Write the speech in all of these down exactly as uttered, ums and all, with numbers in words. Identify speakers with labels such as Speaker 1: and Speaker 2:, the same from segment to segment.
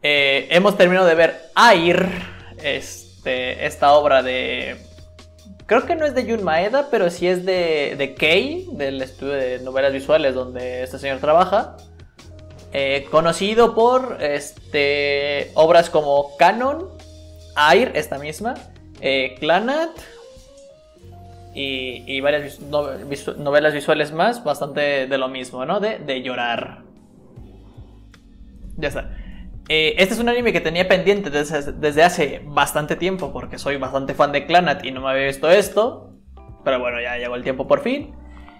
Speaker 1: Eh, hemos terminado de ver Air, este, esta obra de... Creo que no es de Jun Maeda, pero sí es de, de Kei, del estudio de novelas visuales donde este señor trabaja. Eh, conocido por este, obras como Canon, Air, esta misma, eh, Clannad y, y varias no, visu novelas visuales más, bastante de lo mismo, ¿no? De, de llorar. Ya está. Eh, este es un anime que tenía pendiente desde, desde hace bastante tiempo, porque soy bastante fan de Clannad y no me había visto esto. Pero bueno, ya llegó el tiempo por fin.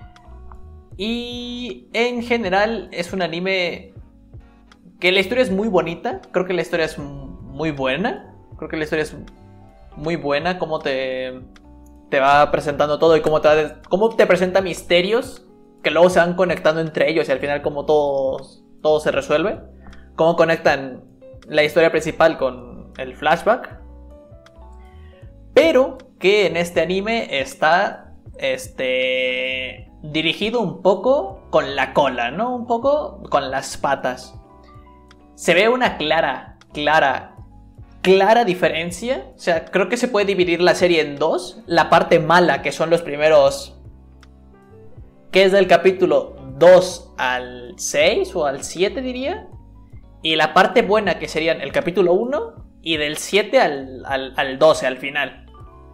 Speaker 1: Y en general es un anime que la historia es muy bonita. Creo que la historia es muy buena. Creo que la historia es muy buena. Cómo te, te va presentando todo y cómo te, va, cómo te presenta misterios que luego se van conectando entre ellos y al final cómo todo, todo se resuelve. Cómo conectan la historia principal con el flashback. Pero que en este anime está este, dirigido un poco con la cola, ¿no? Un poco con las patas. Se ve una clara, clara, clara diferencia. O sea, creo que se puede dividir la serie en dos. La parte mala, que son los primeros... que es del capítulo dos al seis o al siete, diría. Y la parte buena, que serían el capítulo uno y del siete al, al, al doce, al final.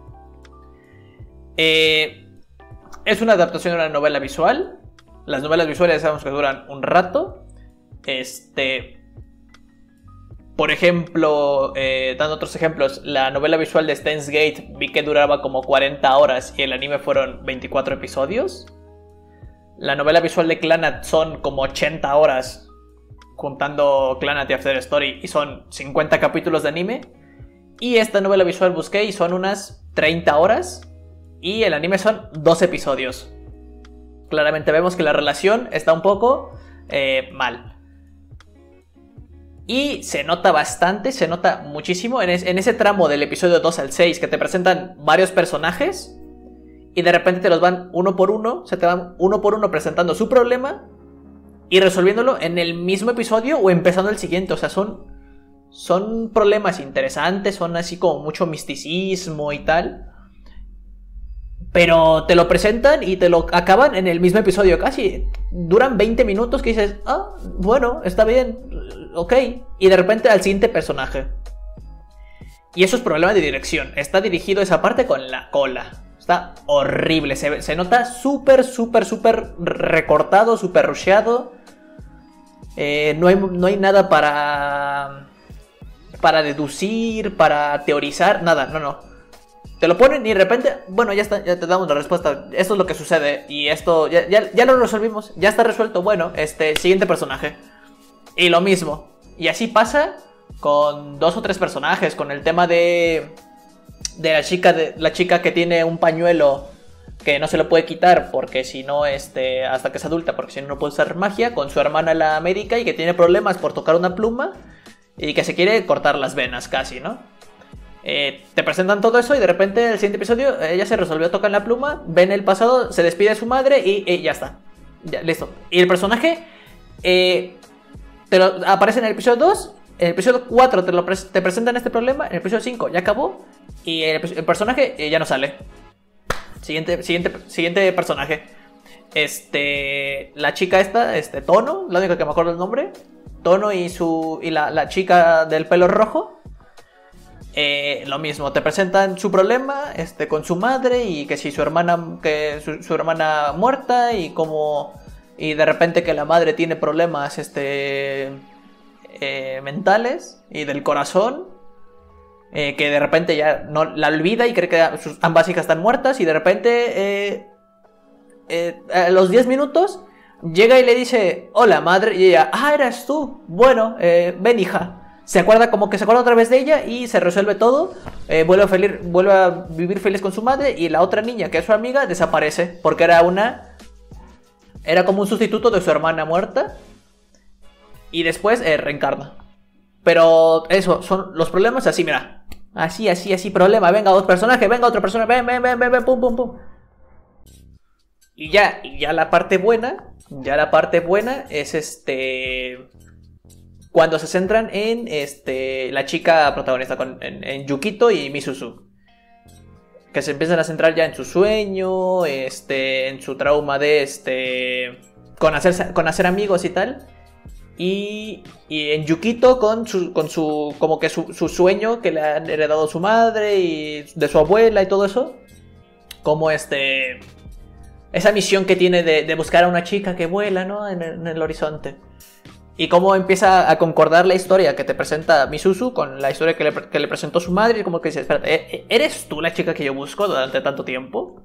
Speaker 1: Eh, es una adaptación de una novela visual. Las novelas visuales sabemos que duran un rato. Este, por ejemplo, eh, dando otros ejemplos, la novela visual de Steins Gate vi que duraba como cuarenta horas y el anime fueron veinticuatro episodios. La novela visual de Clannad son como ochenta horas, juntando Clannad y After Story, y son cincuenta capítulos de anime. Y esta novela visual busqué y son unas treinta horas. Y el anime son dos episodios. Claramente vemos que la relación está un poco eh, mal. Y se nota bastante, se nota muchísimo en, es, en ese tramo del episodio dos al seis, que te presentan varios personajes y de repente te los van uno por uno, se te van uno por uno presentando su problema y resolviéndolo en el mismo episodio o empezando el siguiente. O sea, son, son problemas interesantes, son así como mucho misticismo y tal. Pero te lo presentan y te lo acaban en el mismo episodio casi. Duran veinte minutos que dices, ah, bueno, está bien, ok. Y de repente al siguiente personaje. Y eso es problema de dirección. Está dirigido esa parte con la cola. Está horrible, se, se nota súper, súper, súper recortado, súper rusheado. Eh, no, hay, no hay nada para, para deducir, para teorizar, nada, no, no. Te lo ponen y de repente, bueno, ya está, ya te damos la respuesta. Esto es lo que sucede y esto, ya, ya, ya lo resolvimos, ya está resuelto. Bueno, este, siguiente personaje. Y lo mismo. Y así pasa con dos o tres personajes, con el tema de... De la chica, de la chica que tiene un pañuelo que no se lo puede quitar porque si no, este, hasta que es adulta, porque si no, no puede usar magia, con su hermana la médica y que tiene problemas por tocar una pluma y que se quiere cortar las venas casi, ¿no? Eh, te presentan todo eso y de repente el siguiente episodio ella se resolvió a tocar la pluma, ven el pasado, se despide de su madre y, y ya está. Ya, listo. Y el personaje eh, te lo, aparece en el episodio dos. En el episodio cuatro te, lo pre te presentan este problema. En el episodio cinco ya acabó. Y el, el personaje eh, ya no sale. Siguiente, siguiente, siguiente personaje. Este. La chica esta, este, Tono. La única que me acuerdo el nombre. Tono y su. Y la, la chica del pelo rojo. Eh, lo mismo. Te presentan su problema. Este. Con su madre. Y que si su hermana. Que su, su hermana muerta. Y como. Y de repente que la madre tiene problemas. Este. Eh, mentales y del corazón, eh, que de repente ya no la olvida y cree que sus, ambas hijas están muertas y de repente eh, eh, a los diez minutos llega y le dice hola madre y ella, ah, eras tú, bueno, eh, ven hija, se acuerda como que se acuerda otra vez de ella y se resuelve todo, eh, vuelve, a feliz, vuelve a vivir feliz con su madre y la otra niña que es su amiga desaparece porque era una era como un sustituto de su hermana muerta. Y después eh, reencarna. Pero eso, son los problemas así, mira. Así, así, así, problema. Venga otro personaje, venga otro personaje. Ven, ven, ven, ven, ven, pum, pum, pum. Y ya, y ya la parte buena. Ya la parte buena es este... cuando se centran en este, la chica protagonista, con, en, en Yukito y Misuzu. Que se empiezan a centrar ya en su sueño, este, en su trauma de este, con, hacer, con hacer amigos y tal. Y, y en Yukito con su, con su como que su, su sueño que le han heredado su madre y de su abuela y todo eso. Como este, esa misión que tiene de, de buscar a una chica que vuela, ¿no? En el, en el horizonte. Y cómo empieza a concordar la historia que te presenta Misuzu con la historia que le, que le presentó su madre. Y como que dice, espérate, ¿eres tú la chica que yo busco durante tanto tiempo?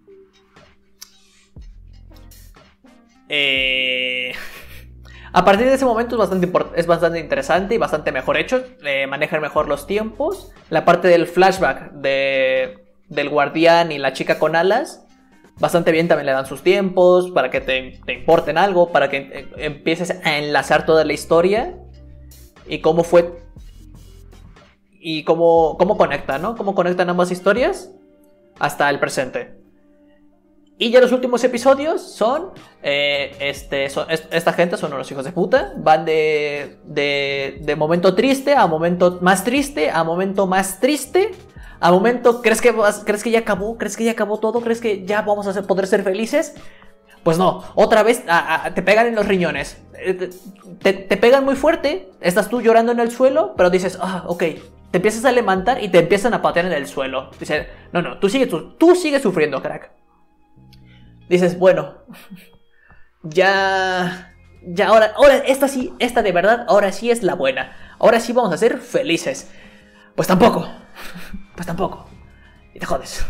Speaker 1: Eh... A partir de ese momento es bastante, es bastante interesante y bastante mejor hecho. Eh, manejan mejor los tiempos. La parte del flashback de, del guardián y la chica con alas, bastante bien también le dan sus tiempos para que te, te importen algo, para que eh, empieces a enlazar toda la historia y cómo fue y cómo, cómo conecta, ¿no? Cómo conectan ambas historias hasta el presente. Y ya los últimos episodios son, eh, este, son es, esta gente son unos hijos de puta, van de, de, de momento triste a momento más triste, a momento más triste, a momento, ¿crees que, vas, ¿crees que ya acabó? ¿Crees que ya acabó todo? ¿Crees que ya vamos a ser, poder ser felices? Pues no, otra vez a, a, te pegan en los riñones, te, te pegan muy fuerte, estás tú llorando en el suelo, pero dices, ah, ok, te empiezas a levantar y te empiezan a patear en el suelo. Dices, no, no, tú sigues, tú, tú sigues sufriendo, crack. Dices, bueno, ya, ya ahora, ahora, esta sí, esta de verdad, ahora sí es la buena. Ahora sí vamos a ser felices. Pues tampoco, pues tampoco. Y te jodes.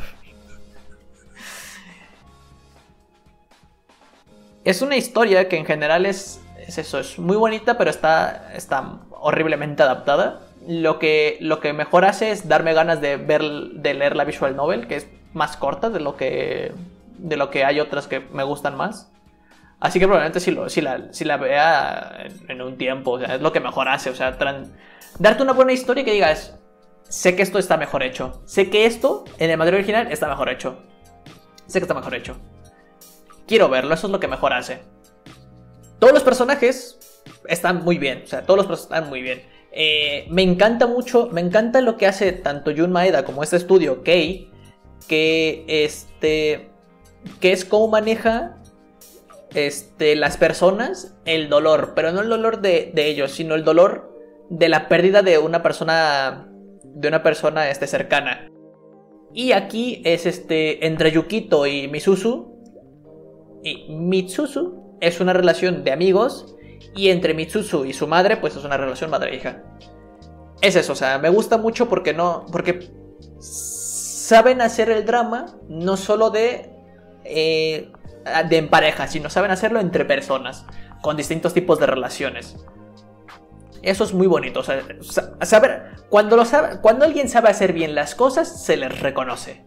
Speaker 1: Es una historia que en general es, es eso, es muy bonita, pero está, está horriblemente adaptada. Lo que, lo que mejor hace es darme ganas de, ver, de leer la visual novel, que es más corta de lo que... de lo que hay otras que me gustan más. Así que probablemente si, lo, si, la, si la vea en, en un tiempo, o sea, es lo que mejor hace. O sea, tran, darte una buena historia y que digas, sé que esto está mejor hecho. Sé que esto, en el material original, está mejor hecho. Sé que está mejor hecho. Quiero verlo, eso es lo que mejor hace. Todos los personajes están muy bien, o sea, todos los personajes están muy bien. Eh, me encanta mucho, me encanta lo que hace tanto Jun Maeda como este estudio, Kei, que este... que es cómo maneja este, las personas el dolor, pero no el dolor de, de ellos, sino el dolor de la pérdida de una persona, de una persona este, cercana. Y aquí es este, entre Yukito y Misuzu, y Mitsuzu es una relación de amigos, y entre Mitsuzu y su madre, pues es una relación madre-hija. Es eso, o sea, me gusta mucho porque no, porque saben hacer el drama, no solo de Eh, de en pareja, sino saben hacerlo entre personas con distintos tipos de relaciones. Eso es muy bonito, o sea, saber, cuando, lo sabe, cuando alguien sabe hacer bien las cosas, se les reconoce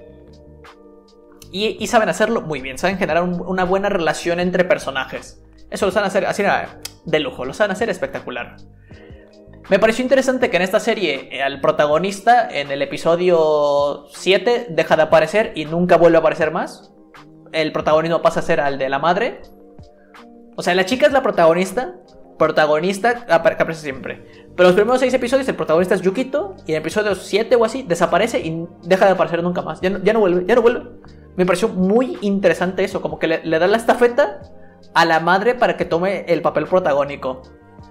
Speaker 1: y, y saben hacerlo muy bien, saben generar un, una buena relación entre personajes. Eso lo saben hacer así de lujo, lo saben hacer espectacular. Me pareció interesante que en esta serie el protagonista en el episodio siete deja de aparecer y nunca vuelve a aparecer más. El protagonismo pasa a ser al de la madre. O sea, la chica es la protagonista. Protagonista que aparece siempre. Pero los primeros seis episodios el protagonista es Yukito. Y en el episodio siete o así desaparece y deja de aparecer nunca más. Ya no, ya no vuelve, ya no vuelve. Me pareció muy interesante eso. Como que le, le da la estafeta a la madre para que tome el papel protagónico.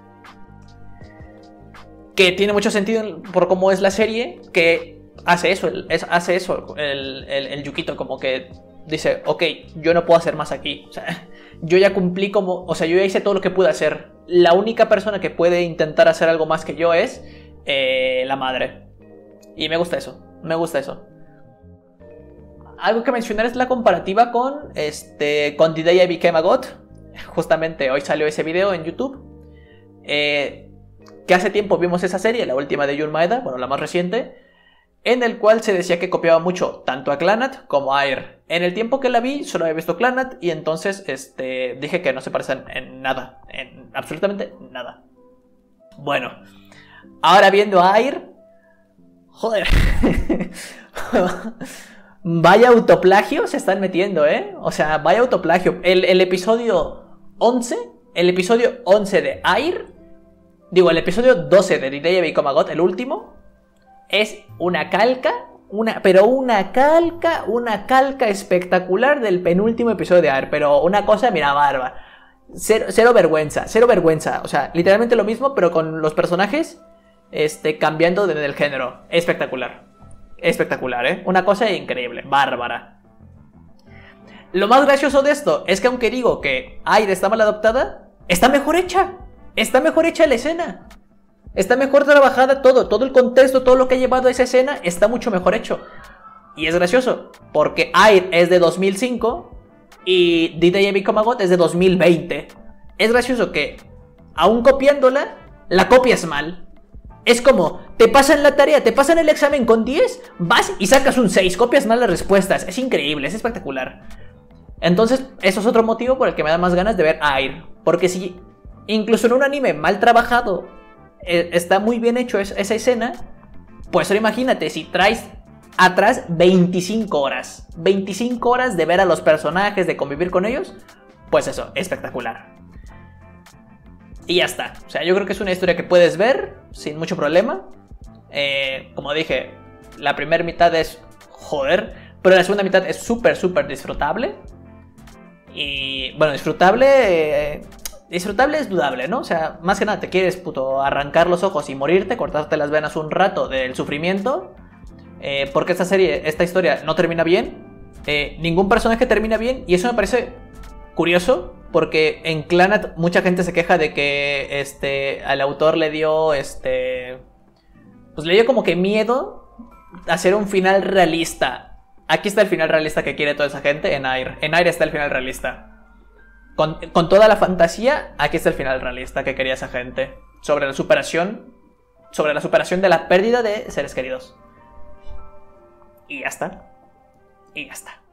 Speaker 1: Que tiene mucho sentido por cómo es la serie. Que hace eso, el, es, hace eso el, el, el Yukito, como que dice, ok, yo no puedo hacer más aquí. O sea, yo ya cumplí como, o sea, yo ya hice todo lo que pude hacer. La única persona que puede intentar hacer algo más que yo es eh, la madre. Y me gusta eso, me gusta eso. Algo que mencionar es la comparativa con, este, con The Day I Became a God. Justamente hoy salió ese video en YouTube. Eh, que hace tiempo vimos esa serie, la última de Jun Maeda, bueno, la más reciente, en el cual se decía que copiaba mucho tanto a Clannad como a Air. En el tiempo que la vi, solo había visto Clannad y entonces este, dije que no se parecen en nada, en absolutamente nada. Bueno, ahora viendo a Air, joder, vaya autoplagio se están metiendo, ¿eh? O sea, vaya autoplagio. El, el episodio once, el episodio once de Air Digo, el episodio doce de D J Become a God, el último, es una calca, una, pero una calca, una calca espectacular del penúltimo episodio de Air. Pero una cosa, mira, barba. Cero, cero vergüenza, cero vergüenza. O sea, literalmente lo mismo, pero con los personajes este, cambiando de, del género. Espectacular. Espectacular, ¿eh? Una cosa increíble, bárbara. Lo más gracioso de esto es que aunque digo que Air está mal adaptada, está mejor hecha. Está mejor hecha la escena. Está mejor trabajada todo. Todo el contexto, todo lo que ha llevado a esa escena está mucho mejor hecho. Y es gracioso, porque Air es de dos mil cinco y D J Become a God es de dos mil veinte. Es gracioso que, aún copiándola, la copias mal. Es como, te pasan la tarea, te pasan el examen con diez, vas y sacas un seis, copias mal las respuestas. Es increíble, es espectacular. Entonces, eso es otro motivo por el que me da más ganas de ver Air. Porque si incluso en un anime mal trabajado eh, está muy bien hecho es, esa escena, pues ahora imagínate si traes atrás veinticinco horas. veinticinco horas de ver a los personajes, de convivir con ellos. Pues eso, espectacular. Y ya está. O sea, yo creo que es una historia que puedes ver sin mucho problema. Eh, como dije, la primera mitad es joder, pero la segunda mitad es súper, súper disfrutable. Y bueno, disfrutable... Eh, disfrutable es dudable, ¿no? O sea, más que nada te quieres, puto, arrancar los ojos y morirte, cortarte las venas un rato del sufrimiento. Eh, porque esta serie, esta historia no termina bien. Eh, ningún personaje termina bien. Y eso me parece curioso. Porque en Clannad mucha gente se queja de que este, al autor le dio este, pues le dio como que miedo hacer un final realista. Aquí está el final realista que quiere toda esa gente en Air. En Air está el final realista. Con, con toda la fantasía, aquí está el final realista que quería esa gente. Sobre la superación. Sobre la superación de la pérdida de seres queridos. Y ya está. Y ya está.